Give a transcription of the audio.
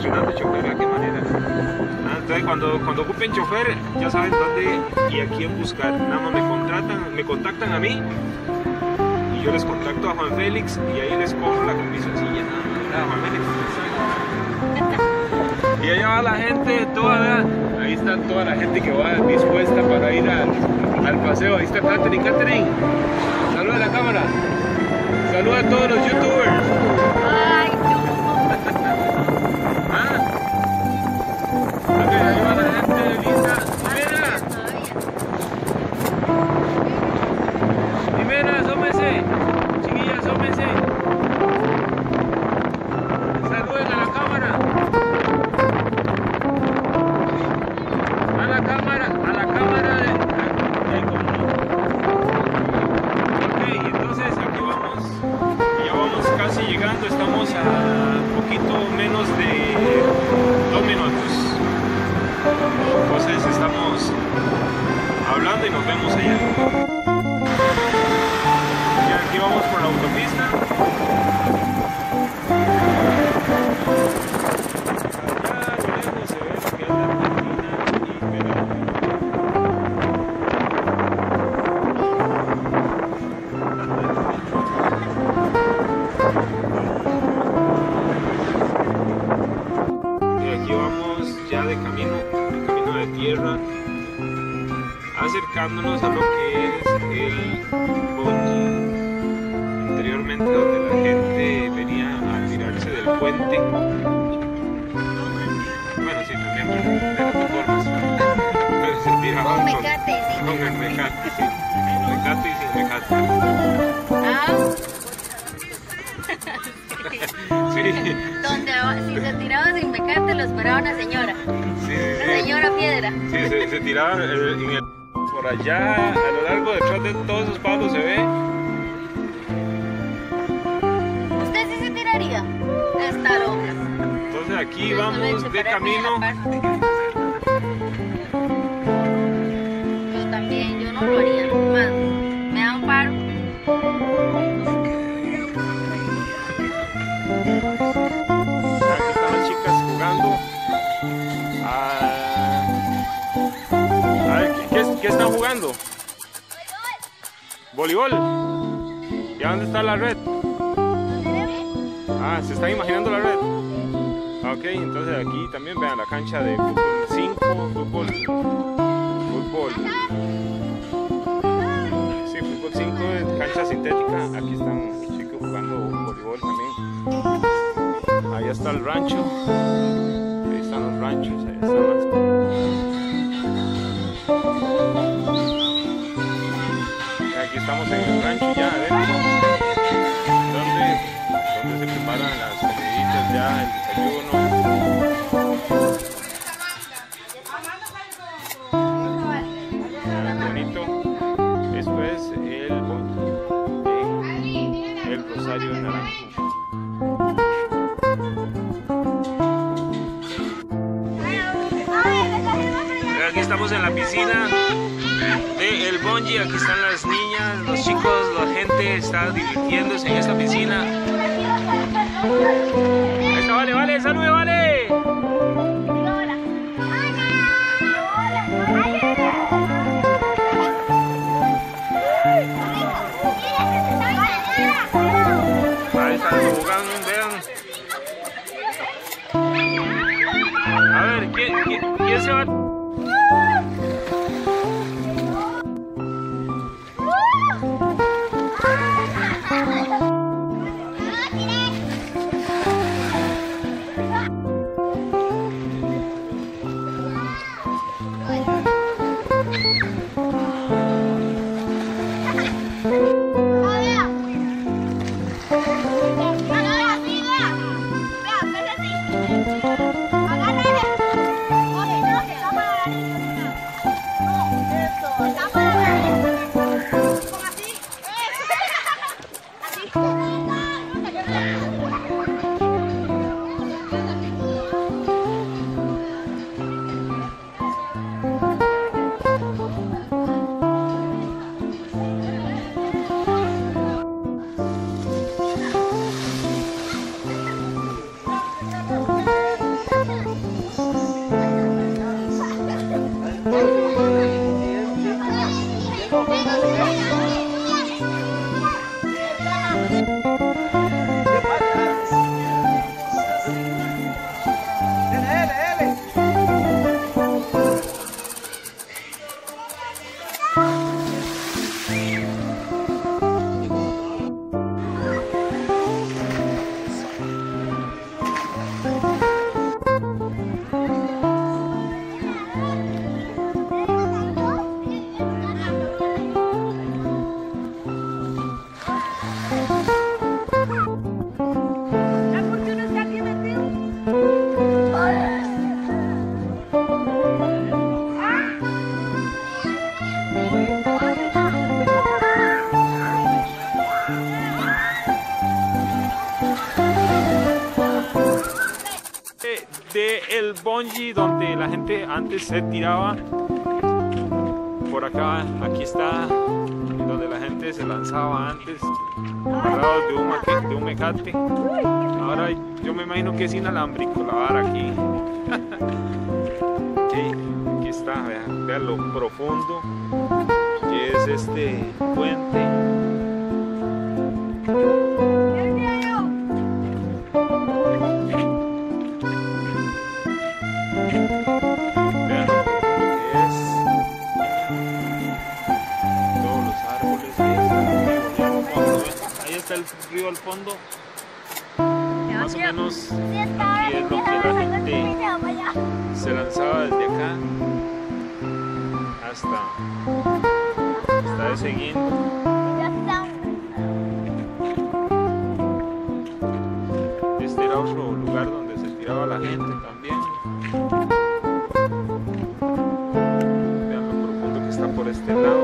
estrenando chofer, ¿a qué manera? Entonces cuando ocupen chofer, ya saben dónde y a quién buscar. Nada más me contactan a mí y yo les contacto a Juan Félix y ahí les cobro la comisioncilla. Nada, Juan Félix. Y allá va la gente toda, ¿verdad? Ahí está toda la gente que va dispuesta para ir al paseo. Ahí está Catherine. Saluda a la cámara. Saluda a todos los youtubers. Ay, no. ¿Ah? Ok, ahí va la gente lista. Jimena, asómense. Chiquillas, asómense. Saluden a la cámara. A la cámara de ok, entonces aquí vamos. Ya vamos casi llegando. Estamos a un poquito menos de 2 minutos. Entonces estamos hablando y nos vemos allá. Y aquí vamos por la autopista. Allá a lo lejos se ve lo que es la Argentina y Perú. Y aquí vamos ya de camino de tierra, acercándonos a lo que es el bungee. Anteriormente donde la gente venía a tirarse del puente. Bueno, sí, también de las dos formas. Pero se tira Con mecate, sí. con el mecate, sí. Mecate y sin mecate. Ah. Sí. Donde si se tiraba sin mecate lo esperaba una señora. Sí, La señora Piedra. sí, se tiraban por allá, a lo largo detrás de todos esos palos se ve. ¿Usted sí se tiraría? Está loca. Entonces aquí Yo vamos solo he hecho de pararme en la camino. parte. Yo también, yo no lo haría. Más, me da un paro. Aquí están las chicas jugando. A ver, ¿qué están jugando? ¿Voleibol? ¿Y a dónde está la red? Ah, ¿se están imaginando la red? Ok, entonces aquí también vean la cancha de fútbol 5, fútbol. Sí, fútbol 5, cancha sintética. Aquí están los chicos jugando voleibol también. Allá está el rancho. Ahí están los ranchos, ahí están las... Aquí estamos en el rancho ya adentro, donde se preparan las comiditas ya, el desayuno. Vean qué bonito. Esto es el bungee de el Rosario de Naranjo. Aquí estamos en la piscina del bungee. Aquí están las niñas, los chicos, la gente está divirtiéndose en esta piscina. Ahí está, vale, salude, vale. Ahí están jugando, vean. A ver, ¿quién se va? del bungee donde la gente antes se tiraba. Por acá, aquí está donde la gente se lanzaba antes, agarrados de un mecate. Ahora yo me imagino que es inalámbrico la vara aquí. Aquí está, vean lo profundo que es este puente. Vean lo que es. Todos los árboles, ahí está el río al fondo. Más o menos aquí es lo que la gente se lanzaba desde acá hasta ese guindo. Este era otro lugar donde se tiraba la gente también. Vean lo profundo que está por este lado.